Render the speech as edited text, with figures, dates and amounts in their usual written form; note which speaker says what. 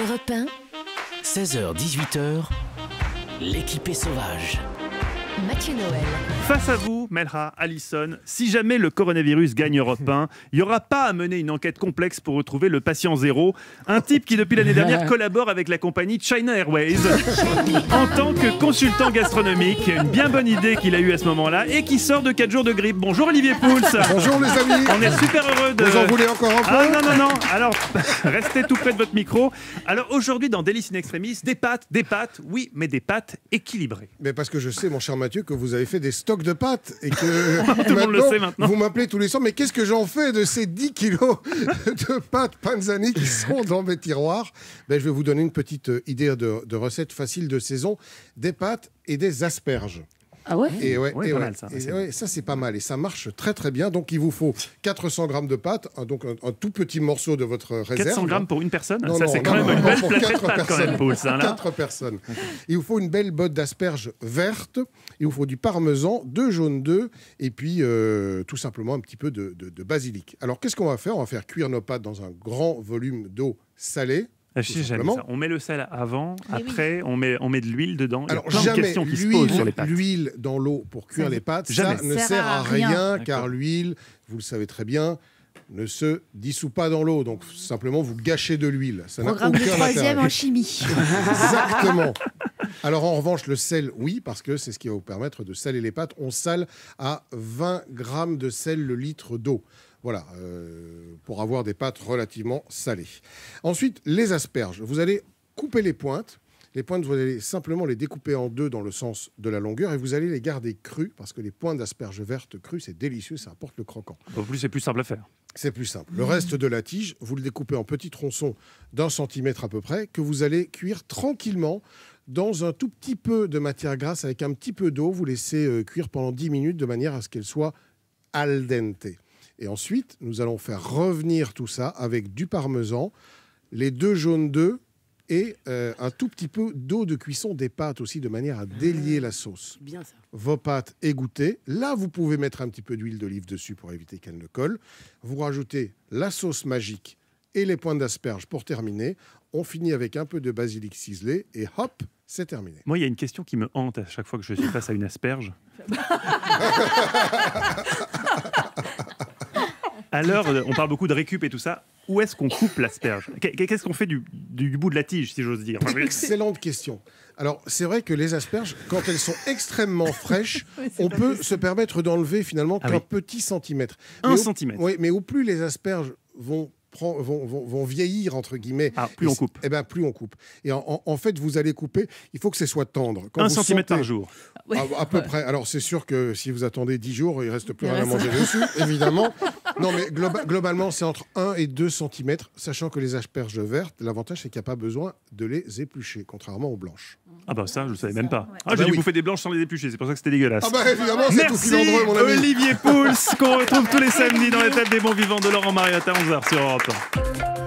Speaker 1: Europe 1,
Speaker 2: 16h-18h, l'équipée sauvage.
Speaker 1: Mathieu Noël.
Speaker 3: Face à vous, Melra, Alison, si jamais le coronavirus gagne Europe 1, il n'y aura pas à mener une enquête complexe pour retrouver le patient zéro, un type qui depuis l'année dernière collabore avec la compagnie China Airways en tant que consultant gastronomique. Une bien bonne idée qu'il a eue à ce moment-là et qui sort de 4 jours de grippe. Bonjour Olivier Pouls.
Speaker 4: Bonjour les amis.
Speaker 3: On est super heureux de...
Speaker 4: Vous en voulez encore un peu?
Speaker 3: Ah non. Alors, restez tout près de votre micro. Alors aujourd'hui, dans Délices in Extremis, des pâtes, oui, mais des pâtes équilibrées.
Speaker 4: Mais parce que je sais, mon cher Mathieu, que vous avez fait des stocks de pâtes et que
Speaker 3: tout le monde le sait maintenant.
Speaker 4: Vous m'appelez tous les soirs, mais qu'est-ce que j'en fais de ces 10 kilos de pâtes Panzani qui sont dans mes tiroirs? Je vais vous donner une petite idée de recette facile de saison, des pâtes et des asperges.
Speaker 5: Ah ouais?
Speaker 3: Pas mal, ça.
Speaker 4: Ça c'est pas mal et ça marche très très bien. Donc il vous faut 400 grammes de pâtes, donc un tout petit morceau de votre réserve.
Speaker 3: 400 grammes pour une personne?
Speaker 4: Non,
Speaker 3: ça c'est quand même une belle plâtrée de pâtes quand même, Pouls.
Speaker 4: 4 personnes. Il vous faut une belle botte d'asperges vertes, il vous faut du parmesan, 2 jaunes d'œufs et puis tout simplement un petit peu de basilic. Alors qu'est-ce qu'on va faire? On va faire cuire nos pâtes dans un grand volume d'eau salée.
Speaker 3: J'aime ça. On met le sel avant, après on met de l'huile dedans.
Speaker 4: Alors
Speaker 3: il y a plein de questions qui se posent sur les pâtes.
Speaker 4: L'huile dans l'eau pour cuire les pâtes,
Speaker 3: jamais.
Speaker 4: ça ne sert à rien car l'huile, vous le savez très bien, ne se dissout pas dans l'eau. Donc simplement vous gâchez de l'huile. Ça n'a
Speaker 5: Programme de
Speaker 4: aucun
Speaker 5: 3e
Speaker 4: intérêt.
Speaker 5: en chimie.
Speaker 4: Exactement. Alors en revanche, le sel, oui, parce que c'est ce qui va vous permettre de saler les pâtes. On sale à 20 grammes de sel le litre d'eau. Voilà, pour avoir des pâtes relativement salées. Ensuite, les asperges. Vous allez couper les pointes. Les pointes, vous allez simplement les découper en deux dans le sens de la longueur et vous allez les garder crues parce que les pointes d'asperges vertes crues, c'est délicieux, ça apporte le croquant.
Speaker 3: En plus, c'est plus simple à faire.
Speaker 4: C'est plus simple. Le reste de la tige, vous le découpez en petits tronçons d'1 centimètre à peu près que vous allez cuire tranquillement dans un tout petit peu de matière grasse avec un petit peu d'eau. Vous laissez cuire pendant 10 minutes de manière à ce qu'elle soit al dente. Et ensuite, nous allons faire revenir tout ça avec du parmesan, les 2 jaunes d'œufs et un tout petit peu d'eau de cuisson des pâtes aussi, de manière à délier la sauce.
Speaker 5: Bien ça.
Speaker 4: Vos pâtes égouttées. Là, vous pouvez mettre un petit peu d'huile d'olive dessus pour éviter qu'elle ne colle. Vous rajoutez la sauce magique et les pointes d'asperges pour terminer. On finit avec un peu de basilic ciselé et hop, c'est terminé.
Speaker 3: Moi, il y a une question qui me hante à chaque fois que je suis face à une asperge. À l'heure, on parle beaucoup de récup et tout ça. Où est-ce qu'on coupe l'asperge? Qu'est-ce qu'on fait du bout de la tige, si j'ose dire?
Speaker 4: Excellente question. Alors, c'est vrai que les asperges, quand elles sont extrêmement fraîches, on peut se permettre d'enlever finalement qu'un petit centimètre.
Speaker 3: Un centimètre.
Speaker 4: Oui, mais au plus les asperges vont vieillir, entre guillemets.
Speaker 3: Plus on coupe.
Speaker 4: Eh ben, plus on coupe. Et en fait, vous allez couper, il faut que ce soit tendre. Quand
Speaker 3: 1
Speaker 4: vous
Speaker 3: centimètre
Speaker 4: sentez-
Speaker 3: par jour.
Speaker 4: À peu près. Alors, c'est sûr que si vous attendez 10 jours, il ne reste plus rien à manger dessus, évidemment. Non, mais globalement, c'est entre 1 et 2 centimètres, sachant que les asperges vertes, l'avantage, c'est qu'il n'y a pas besoin de les éplucher, contrairement aux blanches.
Speaker 3: Ah bah ça, je ne savais même pas.
Speaker 5: Ouais.
Speaker 3: J'ai dû bouffer des blanches sans les éplucher, c'est pour ça que c'était dégueulasse.
Speaker 4: Ah bah évidemment, c'est tout
Speaker 3: Merci
Speaker 4: filandreux, mon ami.
Speaker 3: Olivier Pouls, qu'on retrouve tous les samedis dans la table des bons vivants de Laurent Mariotte à 11h sur Europe 1.